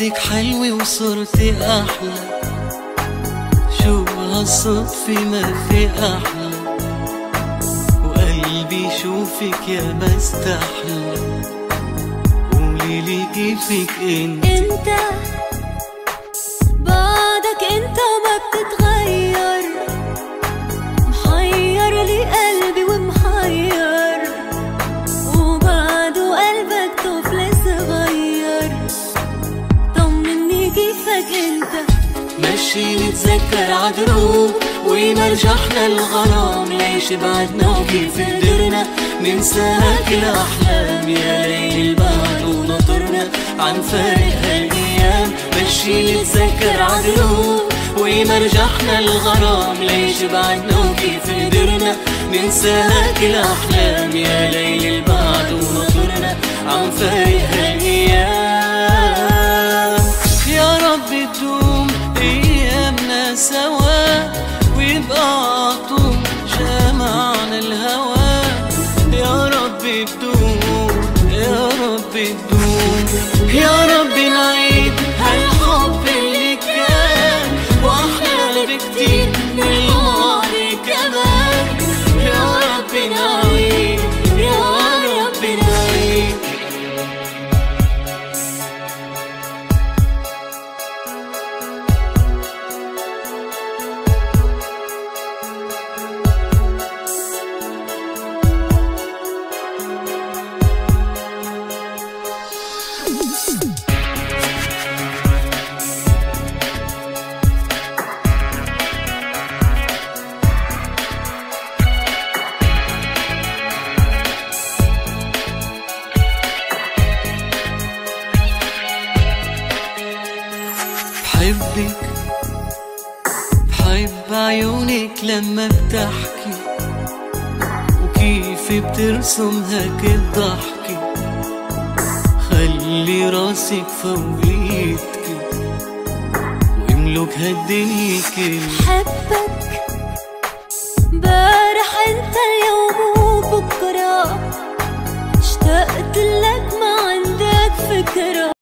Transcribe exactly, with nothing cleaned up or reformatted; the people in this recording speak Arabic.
شفتك حلوة وصرتي أحلى، شو هالصدفة ما في أحلى، وقلبي شوفك يا ما استحلى. قوليلي كيفك انت انت بعدك انت ما بتتغير، محير لي قلبي ومحير، وبعده قلبك طفل صغير. طمني كيفك انت، مشي نتذكر عدروب ومرجحنا الغرام، ليش بعدنا وكيف قدرنا ننسى هاك الأحلام. يا ليل البعد ونطرنا عن فارق هالأيام، مشي نتذكر عدروب ومرجحنا الغرام، ليش بعدنا وكيف قدرنا ننسى هاك الأحلام. يا ليل البعد ونطرنا عن فارق هالأيام. يا رب تدوم أيامنا سوا ويبقى عطول جمعنا الهوى. يا رب تدوم يا رب تدوم، يا رب نعيد هالحب اللي كان وأحلى بكتير من الماضي كمان. يا رب نعيد يا رب نعيد. بحبك بحب عيونك لما بتحكي، وكيف بترسم هاك الضحكة، خلي راسك فوقيتكي واملك هالدنيا كل. بحبك بارح انت اليوم وبكرة، اشتقت لك ما عندك فكرة.